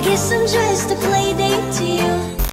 guess I'm just a play date to you.